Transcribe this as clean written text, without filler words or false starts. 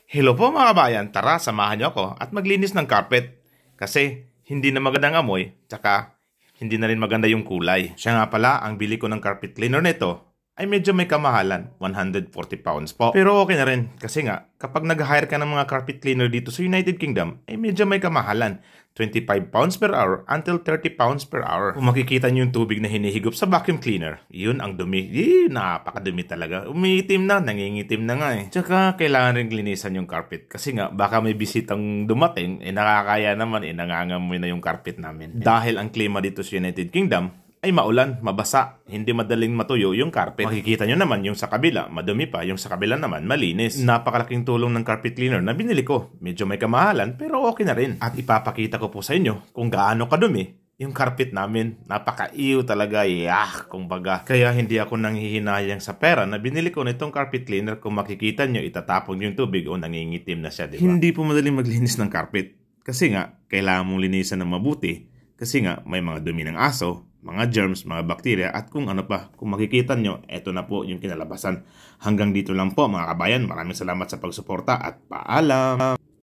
Hello po mga kabayan, tara samahan niyo ako at maglinis ng carpet. Kasi hindi na magandang amoy, tsaka hindi na rin maganda yung kulay. Siya nga pala, ang bili ko ng carpet cleaner nito ay medyo may kamahalan, 140 pounds po. Pero okay na rin, kasi nga, kapag nag-hire ka ng mga carpet cleaner dito sa United Kingdom, ay medyo may kamahalan, 25 pounds per hour until 30 pounds per hour. Kung makikita niyo yung tubig na hinihigop sa vacuum cleaner, yun ang dumi. Napakadumi talaga. Umiitim na, nangingitim na nga eh. Tsaka kailangan rin linisan yung carpet kasi nga baka may bisitang dumating, nakakaya naman, nangangamoy na yung carpet namin. Dahil ang klima dito sa United Kingdom ay maulan, mabasa, hindi madaling matuyo yung carpet. Makikita nyo naman yung sa kabila, madumi pa, yung sa kabila naman, malinis. Napakalaking tulong ng carpet cleaner na binili ko. Medyo may kamahalan, pero okay na rin. At ipapakita ko po sa inyo kung gaano kadumi yung carpet namin. Napaka-iyo talaga, kumbaga. Kaya hindi ako nanghihinayang sa pera na binili ko nitong carpet cleaner. Kung makikita nyo, itatapon yung tubig o nangingitim na siya, diba? Hindi po madaling maglinis ng carpet. Kasi nga, kailangan mong linisan ng mabuti. Kasi nga, may mga dumi ng aso, mga germs, mga bakterya, at kung ano pa. Kung makikita nyo, eto na po yung kinalabasan. Hanggang dito lang po mga kabayan. Maraming salamat sa pagsuporta at paalam!